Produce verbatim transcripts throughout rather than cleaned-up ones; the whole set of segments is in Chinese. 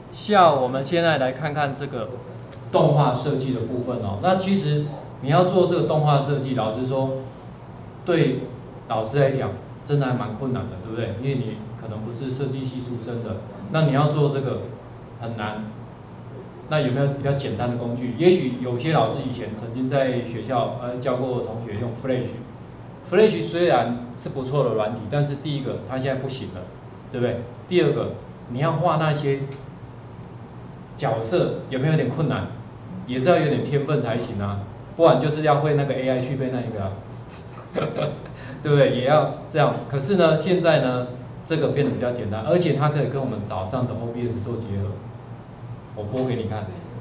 下我们现在来看看这个动画设计的部分哦。那其实你要做这个动画设计，老实说，对老师来讲真的还蛮困难的，对不对？因为你可能不是设计系出身的，那你要做这个很难。那有没有比较简单的工具？也许有些老师以前曾经在学校呃教过同学用 Flash。Flash 虽然是不错的软体，但是第一个它现在不行了，对不对？第二个你要画那些角色有没有点困难？也是要有点天分才行啊，不然就是要会那个 A I 去背那一个、啊，对不对？也要这样。可是呢，现在呢，这个变得比较简单，而且它可以跟我们早上的 O B S 做结合。我播给你看，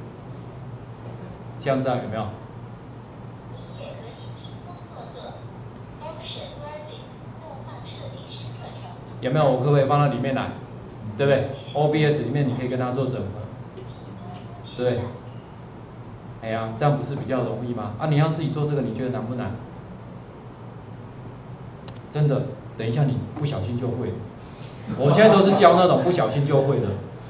像这样有没有？有没有？我可不可以放到里面来？对不对 ？O B S 里面你可以跟它做整合，对。哎呀，这样不是比较容易吗？啊，你要自己做这个，你觉得难不难？真的，等一下你不小心就会。我现在都是教那种不小心就会的。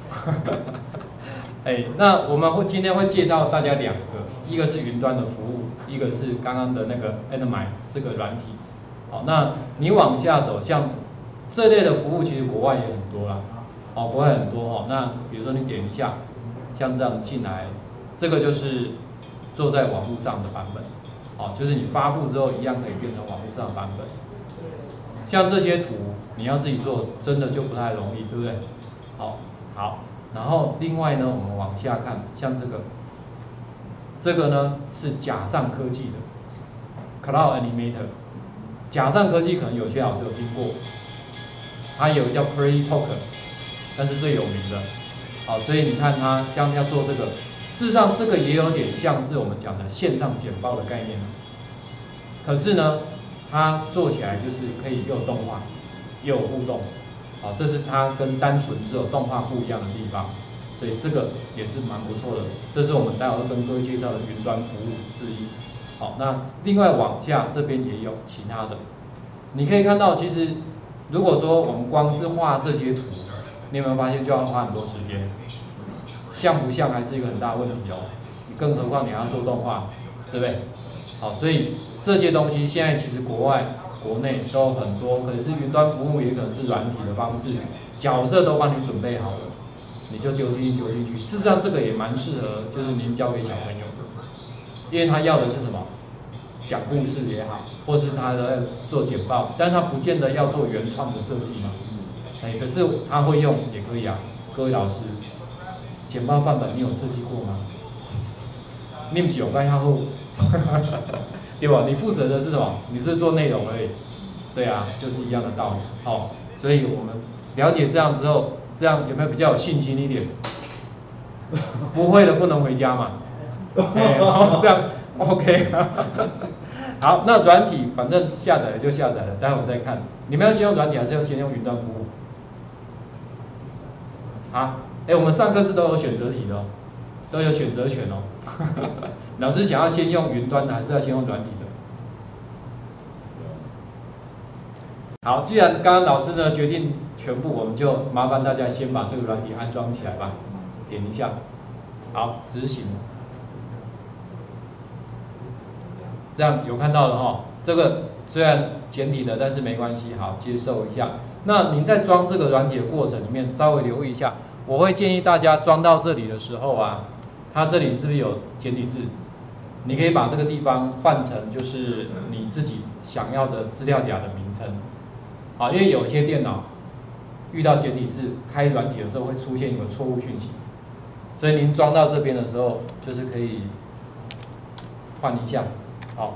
哎，那我们会今天会介绍大家两个，一个是云端的服务，一个是刚刚的那个 Animate 这个软体。好，那你往下走，像这类的服务，其实国外也很多啦。好，国外很多哈。那比如说你点一下，像这样进来，这个就是做在网络上的版本。好，就是你发布之后一样可以变成网络上的版本。像这些图你要自己做，真的就不太容易，对不对？好，好。然后另外呢，我们往下看，像这个，这个呢是甲上科技的 Cloud Animator。甲上科技可能有些老师有听过，它有叫 PlayTalk， 但是最有名的。好，所以你看它像要做这个，事实上这个也有点像是我们讲的线上简报的概念。可是呢，它做起来就是可以又有动画，又有互动。好，这是它跟单纯只有动画不一样的地方，所以这个也是蛮不错的。这是我们待会会跟各位介绍的云端服务之一。好，那另外往下这边也有其他的，你可以看到，其实如果说我们光是画这些图，你有没有发现就要花很多时间？像不像还是一个很大的问题哦。更何况你要做动画，对不对？好，所以这些东西现在其实国外、国内都很多，可是云端服务也可能是软体的方式，角色都帮你准备好了，你就丢进去丢进去。事实上这个也蛮适合，就是您教给小朋友的，因为他要的是什么？讲故事也好，或是他的做简报，但他不见得要做原创的设计嘛。哎，可是他会用也可以啊。各位老师，简报范本你有设计过吗？你不是有该好，对吧？你负责的是什么？你是做内容而已。对啊，就是一样的道理。好，所以我们了解这样之后，这样有没有比较有信心一点？不会的不能回家嘛。哎，好，这样 OK。好，那软体反正下载了就下载了，待会我再看。你们要先用软体还是要先用云端服务？啊，哎，我们上课是都有选择题的哦，都有选择权哦。老师想要先用云端的，还是要先用软体的？好，既然刚刚老师呢决定全部，我们就麻烦大家先把这个软体安装起来吧。点一下，好，执行。这样有看到了哈，这个虽然简体的，但是没关系，好，接受一下。那您在装这个软体的过程里面，稍微留意一下，我会建议大家装到这里的时候啊，它这里是不是有简体字？你可以把这个地方换成就是你自己想要的资料夹的名称，好，因为有些电脑遇到简体字开软体的时候会出现一个错误讯息，所以您装到这边的时候，就是可以换一下。好，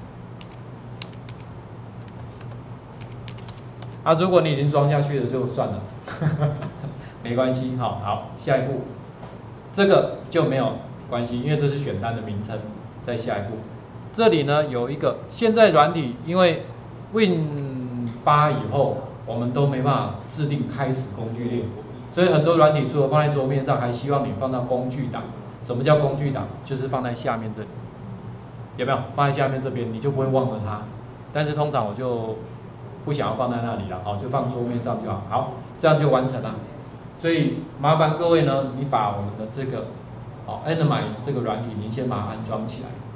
啊，如果你已经装下去了，就算了，没关系。好，好，下一步，这个就没有关系，因为这是选单的名称。再下一步，这里呢有一个，现在软体因为 Win 八以后，我们都没办法制定开始工具列，所以很多软体除了放在桌面上，还希望你放到工具档。什么叫工具档？就是放在下面这里。有没有放在下面这边，你就不会忘了它。但是通常我就不想要放在那里了，好，就放桌面上就好。好，这样就完成了。 所以麻烦各位呢，你把我们的这个好 Animize 这个软体，您先把它安装起来。